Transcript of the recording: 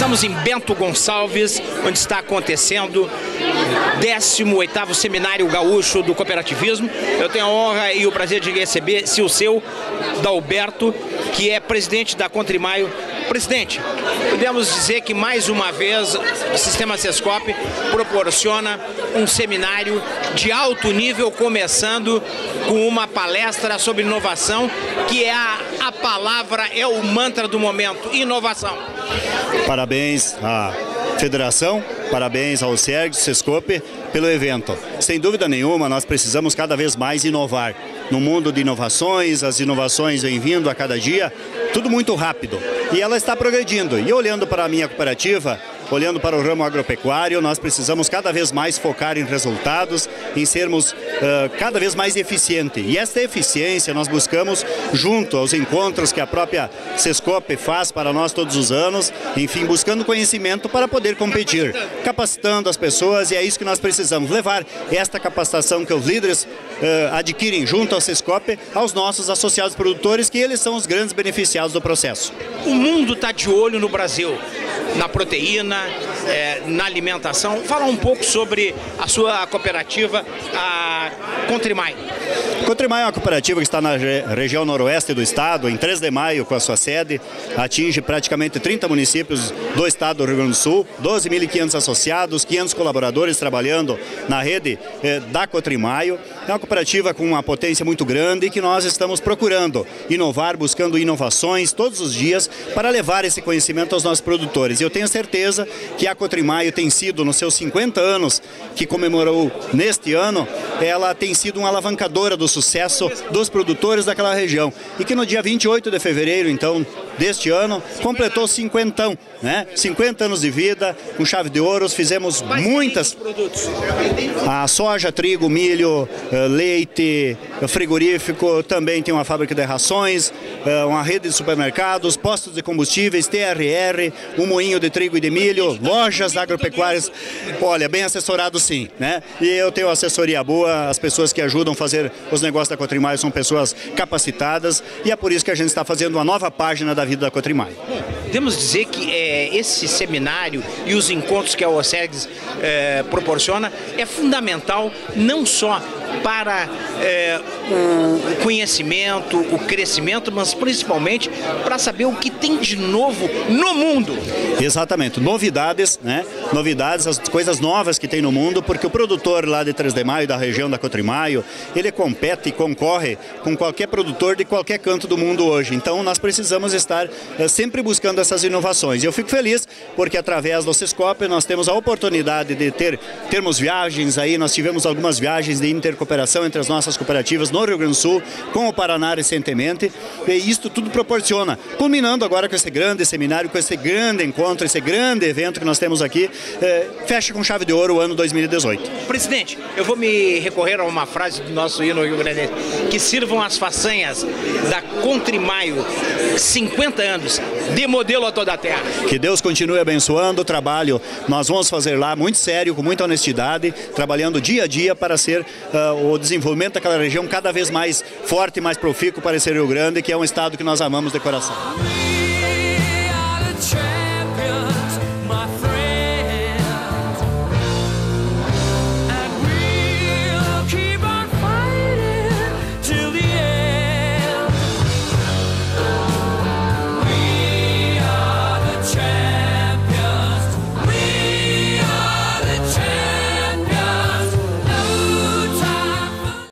Estamos em Bento Gonçalves, onde está acontecendo o 18º Seminário Gaúcho do Cooperativismo. Eu tenho a honra e o prazer de receber o seu Dalberto, que é presidente da Contrimaio. Presidente, podemos dizer que mais uma vez o Sistema Sescope proporciona um seminário de alto nível, começando com uma palestra sobre inovação, que é a palavra, é o mantra do momento, inovação. Parabéns à Federação, parabéns ao Sérgio Sescope pelo evento. Sem dúvida nenhuma, nós precisamos cada vez mais inovar. No mundo de inovações, as inovações vêm vindo a cada dia, tudo muito rápido. E ela está progredindo. E olhando para a minha cooperativa, olhando para o ramo agropecuário, nós precisamos cada vez mais focar em resultados, em sermos cada vez mais eficientes. E esta eficiência nós buscamos junto aos encontros que a própria Sescope faz para nós todos os anos, enfim, buscando conhecimento para poder competir, capacitando as pessoas, e é isso que nós precisamos, levar esta capacitação que os líderes adquirem junto ao Sescope aos nossos associados produtores, que eles são os grandes beneficiados do processo. O mundo está de olho no Brasil, na proteína, na alimentação. Fala um pouco sobre a sua cooperativa, a Contrimaio. Contrimaio é uma cooperativa que está na região noroeste do estado, em 3 de Maio, com a sua sede, atinge praticamente 30 municípios do estado do Rio Grande do Sul, 12.500 associados, 500 colaboradores trabalhando na rede da Contrimaio. É uma cooperativa com uma potência muito grande e que nós estamos procurando inovar, buscando inovações todos os dias para levar esse conhecimento aos nossos produtores. E eu tenho certeza que a Contrimaio tem sido, nos seus 50 anos que comemorou neste ano, ela tem sido uma alavancadora do sucesso dos produtores daquela região. E que no dia 28 de fevereiro, então, deste ano, completou 50 anos de vida, com chave de ouro. Fizemos muitas produtos. A soja, trigo, milho, leite, frigorífico, também tem uma fábrica de rações, uma rede de supermercados, postos de combustíveis, TRR, um moinho de trigo e de milho, lojas agropecuárias. Olha, bem assessorado sim, né? E eu tenho assessoria boa, as pessoas que ajudam a fazer os negócios da Contrimaio são pessoas capacitadas, e é por isso que a gente está fazendo uma nova página da vida da Contrimaio. Podemos dizer que esse seminário e os encontros que a OSEGS proporciona é fundamental não só para o conhecimento, o crescimento, mas principalmente para saber o que tem de novo no mundo. Exatamente, novidades, né? Novidades, as coisas novas que tem no mundo, porque o produtor lá de 3 de Maio, da região da Contrimaio, ele compete e concorre com qualquer produtor de qualquer canto do mundo hoje. Então nós precisamos estar sempre buscando essas inovações. E eu fico feliz porque através do Sescope nós temos a oportunidade de termos viagens aí, nós tivemos algumas viagens de intercooperação entre as nossas cooperativas no Rio Grande do Sul, com o Paraná recentemente, e isto tudo proporciona, culminando agora com esse grande seminário, com esse grande encontro, esse grande evento que nós temos aqui, fecha com chave de ouro o ano 2018. Presidente, eu vou me recorrer a uma frase do nosso hino Rio Grande, que sirvam as façanhas da Contrimaio, 50 anos, de modelo a toda a terra. Que Deus continue abençoando o trabalho, nós vamos fazer lá muito sério, com muita honestidade, trabalhando dia a dia para ser o desenvolvimento daquela região cada vez mais forte e mais profícuo para esse Rio Grande, que é um estado que nós amamos de coração.